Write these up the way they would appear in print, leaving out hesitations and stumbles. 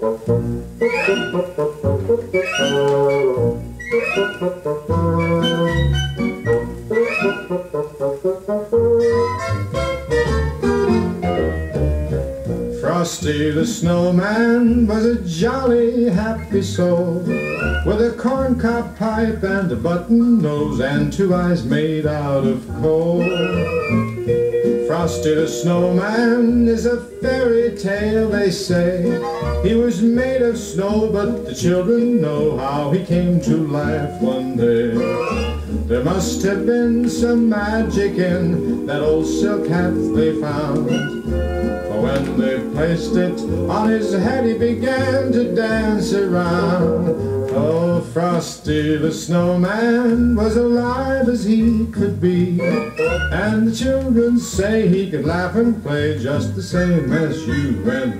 Frosty the Snowman was a jolly, happy soul, with a corncob pipe and a button nose and two eyes made out of coal. Frosty the Snowman is a fairy tale, they say. He was made of snow, but the children know how he came to life one day. There must have been some magic in that old silk hat they found, for when they placed it on his head, he began to dance around. Oh, Frosty the Snowman was alive as he could be, and the children say he could laugh and play just the same as you and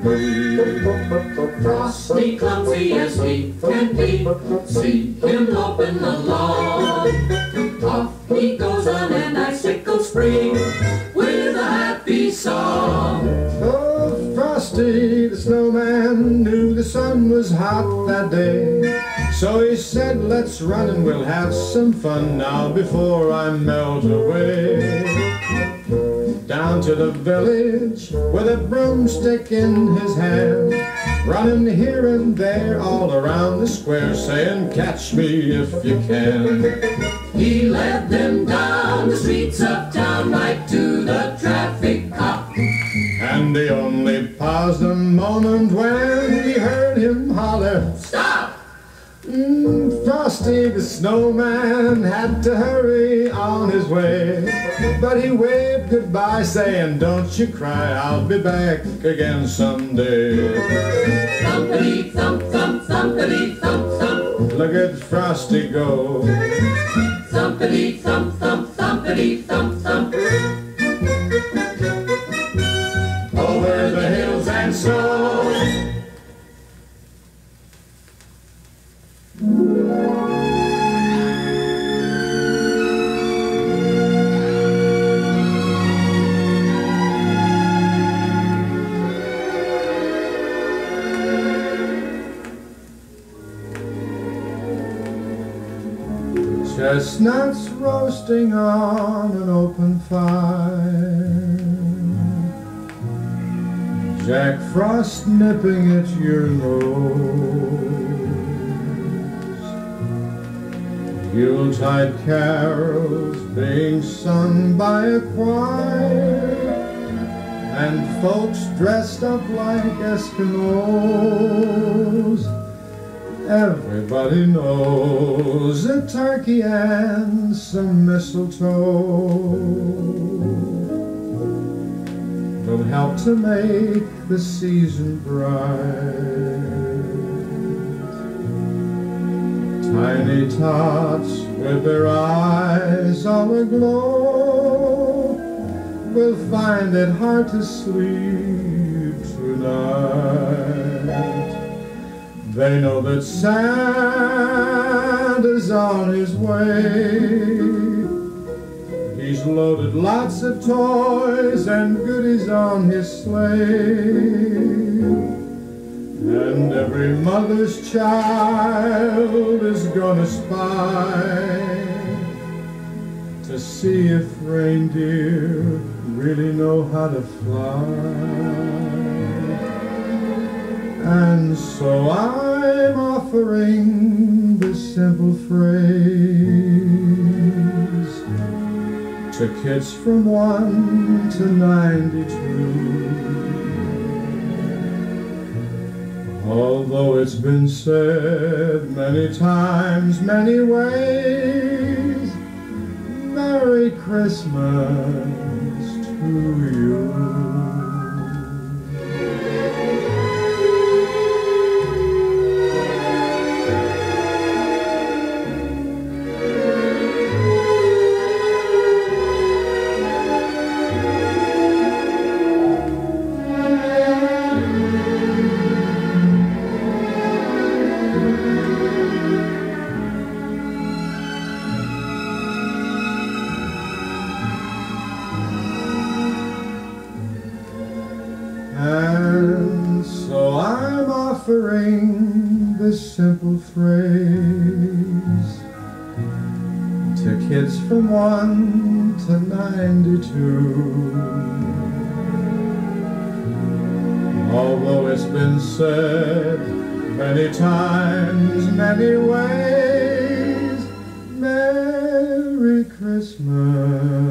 me. Frosty, clumsy as he can be, see him loping along. Off he goes on an icicle spring with a happy song. Oh, Frosty the Snowman knew the sun was hot that day, so he said, let's run and we'll have some fun now before I melt away. Down to the village with a broomstick in his hand, running here and there all around the square, saying, catch me if you can. He led them down the streets of town right to the traffic cop, and he only paused a moment when he heard him holler, stop! Frosty the Snowman had to hurry on his way, but he waved goodbye saying, don't you cry, I'll be back again someday. Thumpity thump thump, thumpity thump thump, Look at Frosty go. thumpity thump thump, thumpity thump thump. Over the hills and snow. Chestnuts roasting on an open fire, Jack Frost nipping at your nose, Yuletide carols being sung by a choir, and folks dressed up like Eskimos. Everybody knows a turkey and some mistletoe will help to make the season bright. Tiny tots with their eyes all aglow will find it hard to sleep tonight. They know that Santa's on his way. He's loaded lots of toys and goodies on his sleigh, and every mother's child is gonna spy to see if reindeer really know how to fly. And so I'm offering this simple phrase to kids from 1 to 92. Although it's been said many times, many ways, Merry Christmas to you. offering this simple phrase to kids from 1 to 92. Although it's been said many times, many ways, Merry Christmas.